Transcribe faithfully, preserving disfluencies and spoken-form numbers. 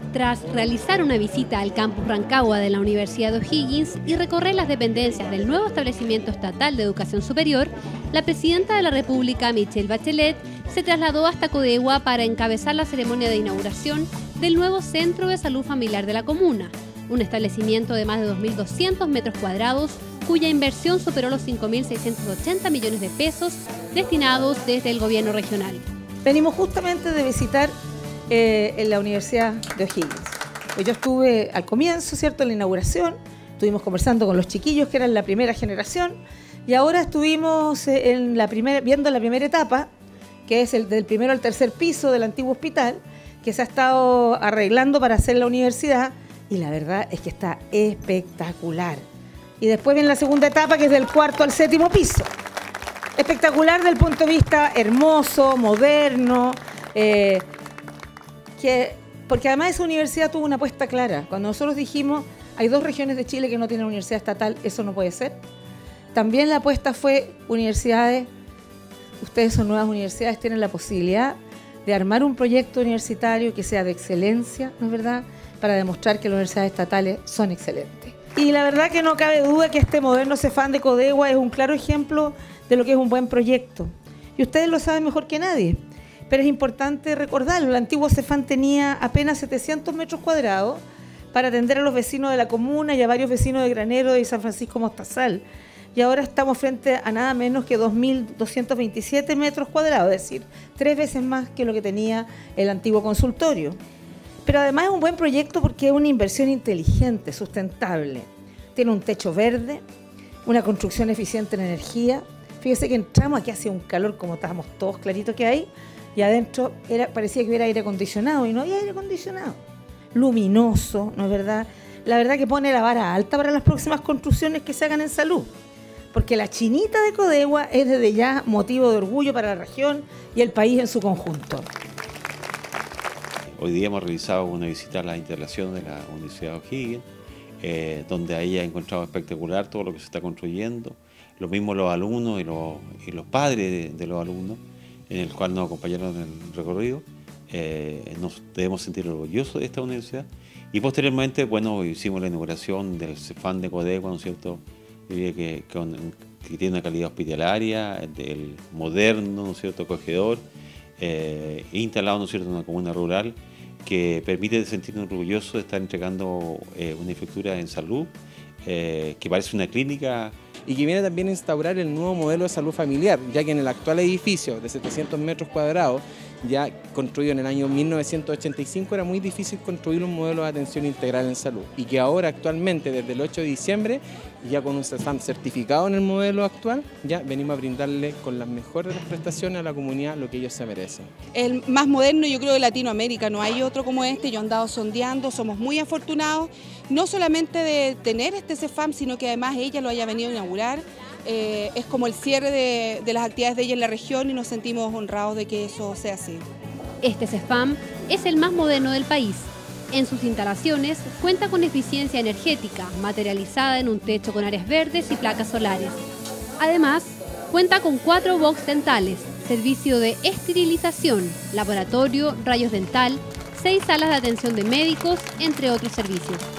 Tras realizar una visita al campus Rancagua de la Universidad de O'Higgins y recorrer las dependencias del nuevo establecimiento estatal de educación superior, la presidenta de la República, Michelle Bachelet, se trasladó hasta Codegua para encabezar la ceremonia de inauguración del nuevo Centro de Salud Familiar de la comuna, un establecimiento de más de dos mil doscientos metros cuadrados, cuya inversión superó los cinco mil seiscientos ochenta millones de pesos destinados desde el gobierno regional. Venimos justamente de visitar eh, en la Universidad de O'Higgins. Pues yo estuve al comienzo, ¿cierto?, en la inauguración, estuvimos conversando con los chiquillos que eran la primera generación y ahora estuvimos en la primera, viendo la primera etapa, que es el del primero al tercer piso del antiguo hospital, que se ha estado arreglando para hacer la universidad y la verdad es que está espectacular. Y después viene la segunda etapa, que es del cuarto al séptimo piso. Espectacular desde el punto de vista hermoso, moderno, eh, que, porque además esa universidad tuvo una apuesta clara. Cuando nosotros dijimos, hay dos regiones de Chile que no tienen universidad estatal, eso no puede ser. También la apuesta fue universidades, ustedes son nuevas universidades, tienen la posibilidad de armar un proyecto universitario que sea de excelencia, ¿no es verdad?, para demostrar que las universidades estatales son excelentes. Y la verdad que no cabe duda que este moderno Cefam de Codegua es un claro ejemplo de lo que es un buen proyecto. Y ustedes lo saben mejor que nadie, pero es importante recordarlo. El antiguo Cefam tenía apenas setecientos metros cuadrados para atender a los vecinos de la comuna y a varios vecinos de Granero y San Francisco Mostazal. Y ahora estamos frente a nada menos que dos mil doscientos veintisiete metros cuadrados, es decir, tres veces más que lo que tenía el antiguo consultorio. Pero además es un buen proyecto porque es una inversión inteligente, sustentable. Tiene un techo verde, una construcción eficiente en energía. Fíjese que entramos, aquí hacía un calor como estábamos todos claritos que hay, y adentro era, parecía que hubiera aire acondicionado, y no hay aire acondicionado. Luminoso, ¿no es verdad? La verdad que pone la vara alta para las próximas construcciones que se hagan en salud. Porque la chinita de Codegua es desde ya motivo de orgullo para la región y el país en su conjunto. Hoy día hemos realizado una visita a las instalaciones de la Universidad de O'Higgins, eh, donde ahí ha encontrado espectacular todo lo que se está construyendo. Lo mismo los alumnos y los, y los padres de, de los alumnos, en el cual nos acompañaron en el recorrido. Eh, nos debemos sentir orgullosos de esta universidad. Y posteriormente, bueno, hicimos la inauguración del Cefam de Codegua, ¿no es cierto?, que, que, que tiene una calidad hospitalaria, el moderno, ¿no es cierto?, acogedor, eh, instalado, ¿no es cierto?, en una comuna rural, que permite sentirnos orgullosos de estar entregando eh, una infraestructura en salud, eh, que parece una clínica. Y que viene también a instaurar el nuevo modelo de salud familiar, ya que en el actual edificio de setecientos metros cuadrados, ya construido en el año mil novecientos ochenta y cinco, era muy difícil construir un modelo de atención integral en salud. Y que ahora actualmente, desde el ocho de diciembre, ya con un Cefam certificado en el modelo actual, ya venimos a brindarle con las mejores prestaciones a la comunidad lo que ellos se merecen. El más moderno, yo creo, de Latinoamérica, no hay otro como este. Yo he andado sondeando, somos muy afortunados, no solamente de tener este Cefam, sino que además ella lo haya venido a inaugurar. Eh, es como el cierre de, de las actividades de ella en la región y nos sentimos honrados de que eso sea así. Este Cefam es el más moderno del país. En sus instalaciones cuenta con eficiencia energética, materializada en un techo con áreas verdes y placas solares. Además, cuenta con cuatro box dentales, servicio de esterilización, laboratorio, rayos dental, seis salas de atención de médicos, entre otros servicios.